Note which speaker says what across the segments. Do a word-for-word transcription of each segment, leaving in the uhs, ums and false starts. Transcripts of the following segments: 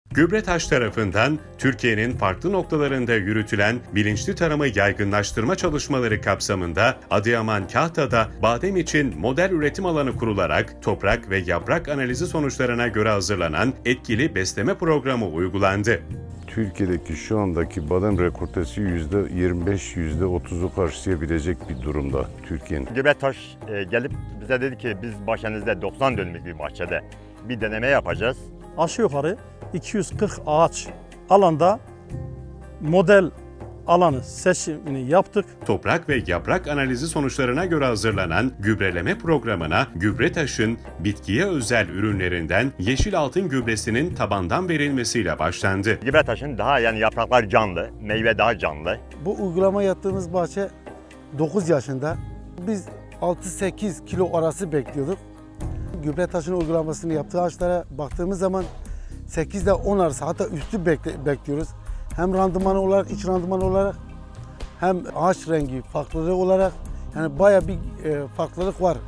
Speaker 1: Gübretaş tarafından Türkiye'nin farklı noktalarında yürütülen bilinçli tarımı yaygınlaştırma çalışmaları kapsamında Adıyaman Kahta'da badem için model üretim alanı kurularak toprak ve yaprak analizi sonuçlarına göre hazırlanan etkili besleme programı uygulandı.
Speaker 2: Türkiye'deki şu andaki badem rekoltesi yüzde yirmi beş yüzde otuzu karşılayabilecek bir durumda Türkiye'nin.
Speaker 3: Gübretaş gelip bize dedi ki biz Başeniz'de doksan dönümlük bir bahçede bir deneme yapacağız.
Speaker 4: Aşağı yukarı iki yüz kırk ağaç alanda model alanı seçimini yaptık.
Speaker 1: Toprak ve yaprak analizi sonuçlarına göre hazırlanan gübreleme programına Gübretaş'ın bitkiye özel ürünlerinden yeşil altın gübresinin tabandan verilmesiyle başlandı.
Speaker 3: Gübretaş'ın daha yani yapraklar canlı, meyve daha canlı.
Speaker 5: Bu uygulama yaptığımız bahçe dokuz yaşında. Biz altı sekiz kilo arası bekliyorduk. Gübretaş'ın uygulamasını yaptığı ağaçlara baktığımız zaman sekiz ile on arası, hatta üstü bekle, bekliyoruz. Hem randıman olarak, iç randıman olarak, hem ağaç rengi farklılığı olarak, yani bayağı bir e, farklılık var.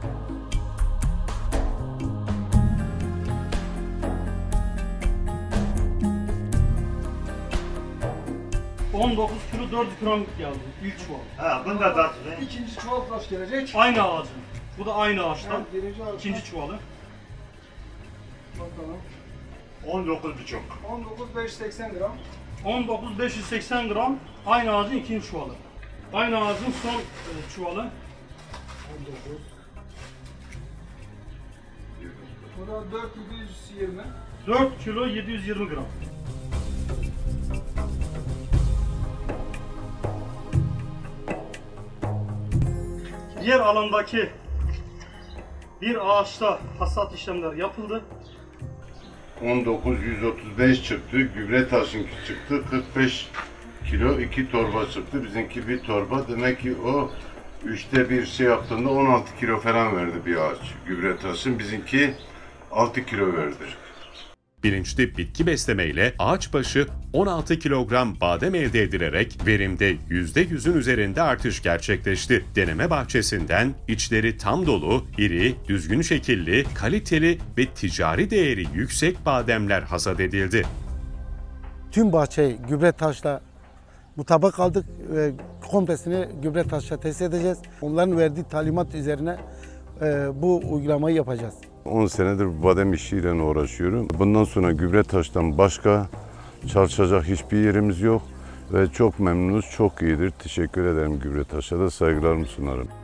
Speaker 4: on dokuz kilo dört gram geldi ilk çuval.
Speaker 3: Ha, bunu da zaten.
Speaker 5: İkinci çuval kaç gelecek?
Speaker 4: Aynı ağacın. Bu da aynı ağaçtan.
Speaker 5: Evet, birinci ağaçtan.
Speaker 4: İkinci çuvalı.
Speaker 5: Bakalım.
Speaker 3: on dokuz buçuk.
Speaker 5: on dokuz bin beş yüz seksen gram.
Speaker 4: on dokuz bin beş yüz seksen gram aynı ağacın ikinci çuvalı. Aynı ağacın son e, çuvalı.
Speaker 5: on dokuz. Bu da dört bin yedi yüz yirmi.
Speaker 4: dört kilo yedi yüz yirmi gram. Diğer alandaki bir ağaçta hasat işlemleri yapıldı.
Speaker 2: on dokuz yüz otuz beş çıktı, Gübretaş'ınki çıktı, kırk beş kilo iki torba çıktı. Bizimki bir torba, demek ki o üçte bir şey yaptığında on altı kilo falan verdi bir ağaç. Gübretaş'ın bizimki altı kilo verdi.
Speaker 1: Bilinçli bitki besleme ile ağaç başı on altı kilogram badem elde edilerek verimde yüzde yüzün üzerinde artış gerçekleşti. Deneme bahçesinden içleri tam dolu, iri, düzgün şekilli, kaliteli ve ticari değeri yüksek bademler hasat edildi.
Speaker 5: Tüm bahçeyi Gübretaş'la mutabık aldık ve komplesini Gübretaş'la test edeceğiz. Onların verdiği talimat üzerine e, bu uygulamayı yapacağız.
Speaker 2: on senedir badem işiyle uğraşıyorum. Bundan sonra Gübretaş'tan başka çalışacak hiçbir yerimiz yok ve çok memnunuz, çok iyidir. Teşekkür ederim Gübretaş'a da, saygılarımı sunarım.